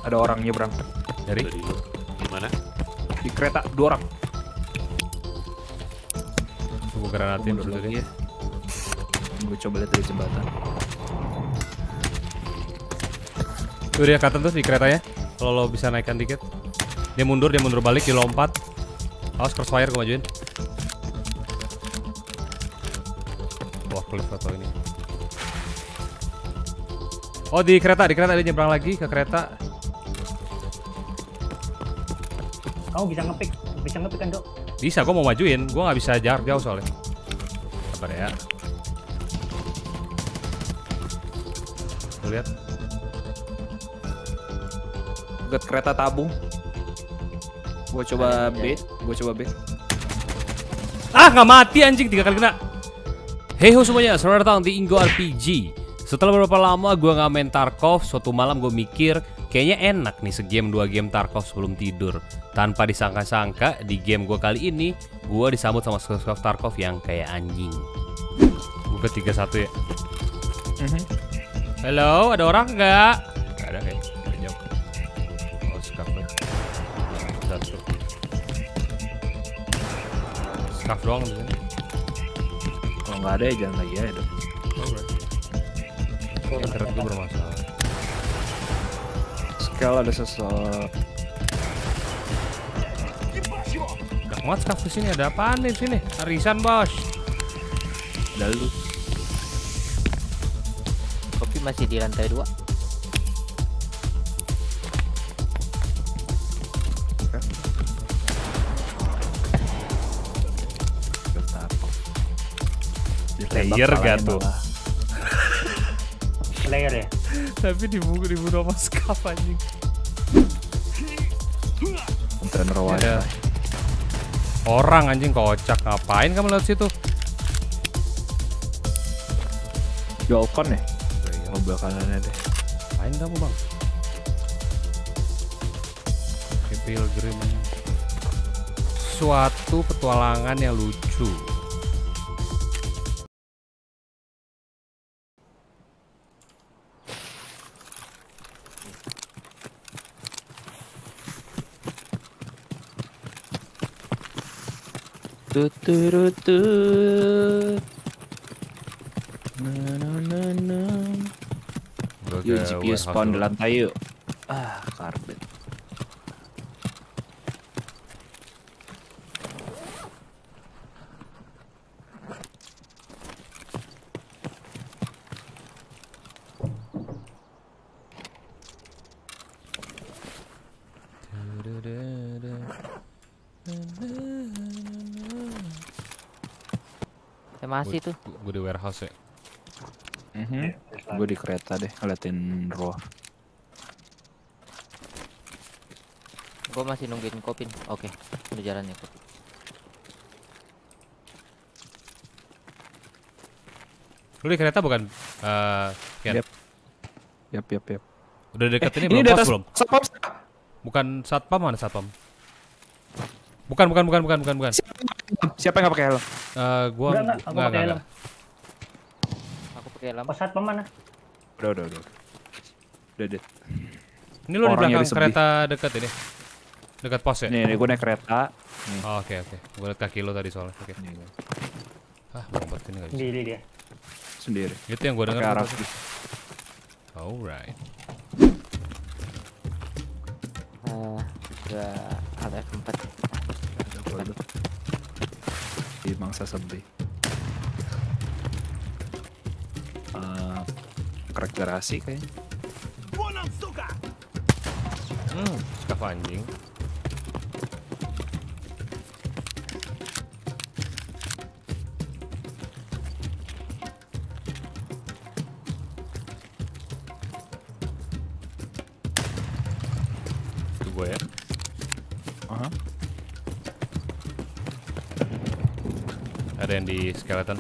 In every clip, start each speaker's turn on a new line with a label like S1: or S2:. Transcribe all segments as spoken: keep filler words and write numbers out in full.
S1: Ada orang nyebrang.
S2: Dari?
S3: Di mana?
S1: Di kereta dua orang.
S2: Gue granatin dulu tadi.
S1: Gue coba lihat dari jembatan.
S2: Tuh dia kelihatan tuh di keretanya. Kalau lo bisa naikkan dikit. Dia mundur, dia mundur balik, dia lompat. Awas crossfire gue majuin. Wah, cliff atau ini. Oh, di kereta, di kereta dia nyebrang lagi ke kereta.
S4: Kamu bisa ngepick, bisa ngepick kan, Dok?
S2: Bisa, gue mau majuin. Gue nggak bisa jarak jauh soalnya. Sabar ya. Tuh lihat.
S1: Dekat kereta tabung. Gue coba B, gue coba B.
S2: Ah, nggak mati anjing, tiga kali kena. Hey ho semuanya, selamat datang di Ingo R P G. Setelah beberapa lama gue nggak main Tarkov, suatu malam gue mikir kayaknya enak nih segame dua game Tarkov sebelum tidur. Tanpa disangka-sangka di game gue kali ini gue disambut sama squad Tarkov yang kayak anjing. Gue ke tiga satu ya.
S1: Mm-hmm.
S2: Halo, ada orang nggak? Nggak ada kayak. Nggak jawab. Oh, scarf ya. Satu. Scarf doang di sini.
S1: Kalau nggak ada ya jangan lagi ya.
S2: Internet gue bermasalah.
S1: Sekali ada sesuatu.
S2: Gak muat scarf di sini, ada apaan nih di sini? Arisan bos.
S1: Dalu.
S5: Kopi masih di lantai dua.
S2: Player gak tuh?
S4: Player ya?
S2: Tapi dibunuh dibunuh sama scarf anjing.
S1: Kontainer wifi.
S2: Ada orang anjing kocak, ngapain kamu lewat situ?
S1: Jolkon ya? Mobil kanannya deh.
S2: Ngapain kamu bang? Kayak pilgrim. Suatu petualangan yang lucu.
S1: Tuturutut. Na na na na. Yuk G P U spawn di lantai yuk. Ah, karpet.
S5: Masih tuh.
S2: Gue di warehouse ya.
S1: Mm-hmm. Gue di kereta deh, ngeliatin roh.
S5: Gue masih nungguin Kopin. Oke, udah jalannya Kopin.
S2: Lu di kereta bukan? Uh,
S1: Yap. Yap, yap, yap.
S2: Udah deket
S1: eh,
S2: ini,
S1: ini
S2: belum pos
S1: atas
S2: belum?
S1: Satpam.
S2: Bukan satpam, mana satpam? Bukan, bukan, bukan, bukan, bukan, bukan.
S1: Siapa yang nggak pakai helm?
S2: Uh, gua
S4: Enggak, enggak, aku
S2: enggak,
S4: pakai
S2: enggak,
S4: helm.
S5: Aku pakai helm.
S4: Pesat pemana?
S1: Udah, udah, udah. Udah, deh.
S2: Ini lu di
S1: Orangnya
S2: belakang
S1: disedih.
S2: kereta deket ini. Dekat pos ya?
S1: Nih, nih gue naik kereta. Nih.
S2: Oh, oke, oke. Gue liat kaki lo tadi soalnya. Oke.
S1: Nih, gue.
S2: Ah, lompat ini enggak bisa.
S4: Sendiri dia.
S1: Sendiri.
S2: Itu yang gue
S1: Pakai
S2: dengar.
S1: arah.
S2: Alright.
S5: Uh, udah ada empat.
S1: Di mangsa sebi. Uh, Krek garasi kayaknya.
S2: Hmm, skaf anjing. Itu gue ya.
S1: Aha.
S2: Ada yang di skeleton.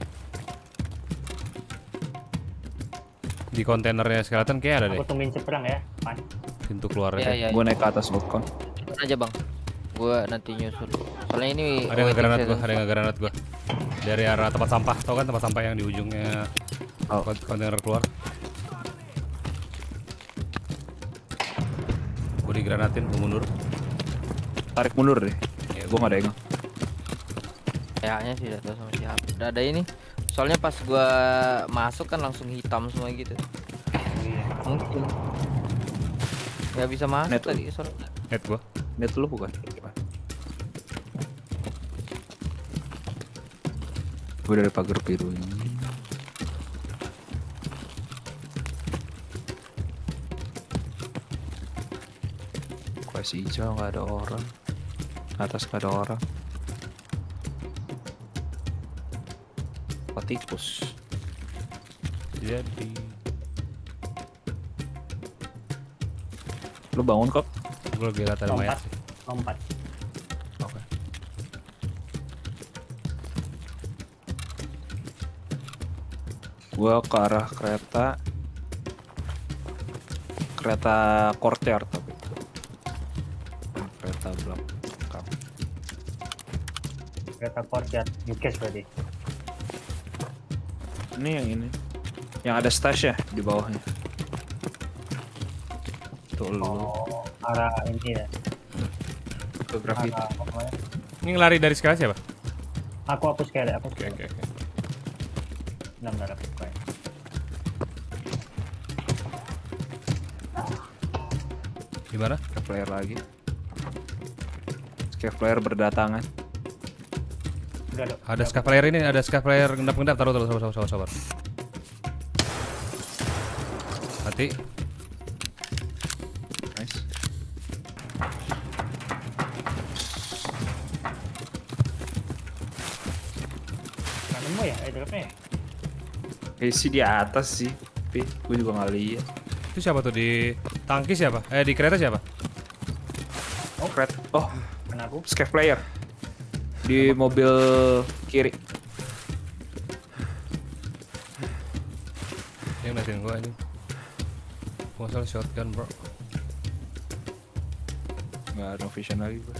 S2: Di kontainernya skeleton kayak ada deh.
S4: Aku tungguin seberang ya, Pan.
S2: Pintu keluarnya.
S5: Iya, iya.
S1: Gue naik ke atas Lukon.
S5: Aja bang. Gue nanti nyusul. Soalnya ini.
S2: Ada yang nge-granat gue, ada yang nge-granat gue. Dari arah tempat sampah, tau kan tempat sampah yang di ujungnya
S1: Oh.
S2: kontainer keluar. granatin, gue mundur.
S1: Tarik mundur deh.
S2: Ya,
S1: Gue nggak ada yang.
S5: Kayaknya sih udah tahu sama siapa. Udah ada ini. Soalnya pas gua masuk kan langsung hitam semua gitu.
S4: Iya.
S5: Mungkin. Ya bisa masuk
S1: Net
S5: tadi soalnya.
S2: Head gue.
S1: Net lu bukan? Gue dari pagar biru ini. Quest hijau nggak ada orang. Atas nggak ada orang. Apa tikus?
S2: Jadi
S1: Lu bangun kok?
S2: gue lagi liat ada mayat
S4: Lompat.
S2: sih.
S4: Lompat.
S1: Oke. Gua ke arah kereta. Kereta courtyard tapi. Kereta belakang.
S4: Kereta courtyard. Yukes berarti.
S1: Ini yang ini. Yang ada stash ya di bawahnya. Tuh lu
S4: Oh, arah ini ya.
S1: ke grafiti.
S4: Arah apa namanya?
S2: Ini lari dari sekarang siapa?
S4: Aku hapus kayak aku
S2: Oke oke oke.
S4: enam darah kayak.
S2: Gimana?
S1: Scare player lagi. Scare player berdatangan.
S4: Udah, Dok.
S2: Ada scav player ini, ada scav player ngendap-ngendap. Taruh taruh sabar sabar sabar. Mati.
S1: Nice.
S4: Nggak nemu ya airdropnya ya?
S1: Kayak sih di atas sih. Tapi gue juga nggak lihat.
S2: Itu siapa tuh di tangki siapa? Eh di kereta siapa?
S1: Oh, red. Oh,
S4: Kena aku.
S1: scare player. Di mobil kiri.
S2: Yang ngeliatin gua ini. Gua salah shotgun bro.
S1: Nggak ada vision lagi gue.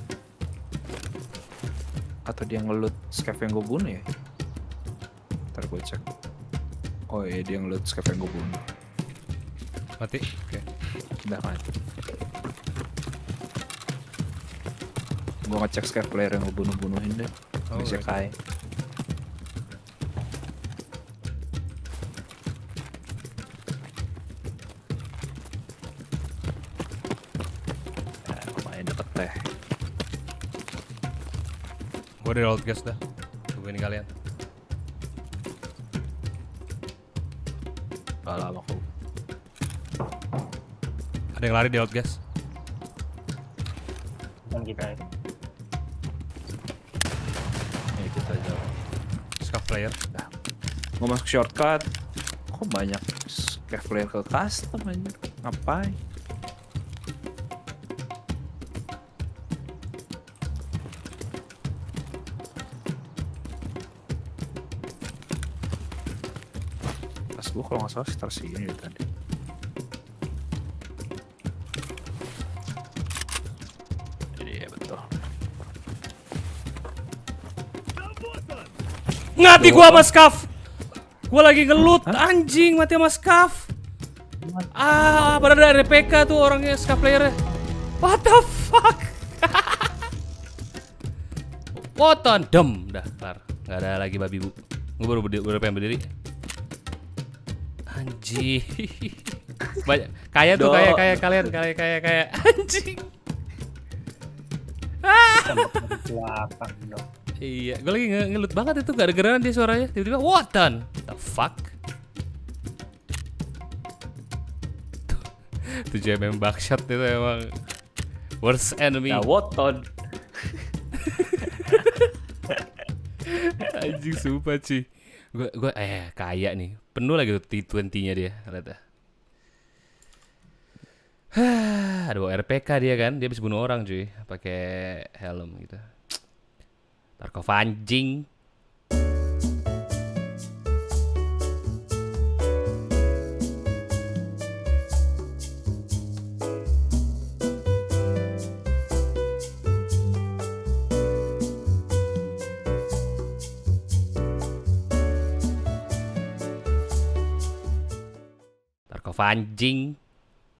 S1: Atau dia ngeloot scav yang gue bunuh ya? Ntar gue cek. Oh iya dia ngeloot scav yang gue bunuh.
S2: Mati. Oke.
S1: Udah mati. Gue ngecek scav player yang gue bunuh-bunuhin deh.
S2: Oh,
S1: Bisa
S2: right.
S1: kai. Nah, lumayan deket teh.
S2: Gua dari old gas dah. Tungguin kalian.
S1: Gak lama kok.
S2: Ada yang lari di old gas.
S4: Bukan kita ya.
S1: Ya kita jauh.
S2: Scav player.
S1: Nah, gue masuk shortcut. Kok banyak scav player ke custom aja? Ngapain? Tas gue kalau nggak salah sekitar sini deh tadi. Iya betul.
S2: Ngati gua sama scav. Gua lagi ngelut anjing mati sama scav. Ah, padahal ada R P K tuh orangnya scav playernya. What the fuck? Woton dem dah kelar. Nggak ada lagi babi bu. Gua baru berdiri, baru pengen berdiri. Anjing. Banyak kaya tuh
S1: Do.
S2: kaya kaya kalian kaya kaya kaya anjing.
S4: Tembak dari belakang dong.
S2: Iya, gue lagi nge ngelut banget itu gara-gara dia suaranya tiba-tiba Woton. The fuck? tujuh mm backshot itu emang worst enemy.
S1: Nah, Woton.
S2: Anjing sumpah cuy. Gue gue eh kaya nih. Penuh lagi tuh T dua puluh-nya dia ternyata. Ada bawa R P K dia kan, dia bisa bunuh orang cuy, pakai helm gitu. Tarkov anjing. Tarkov anjing.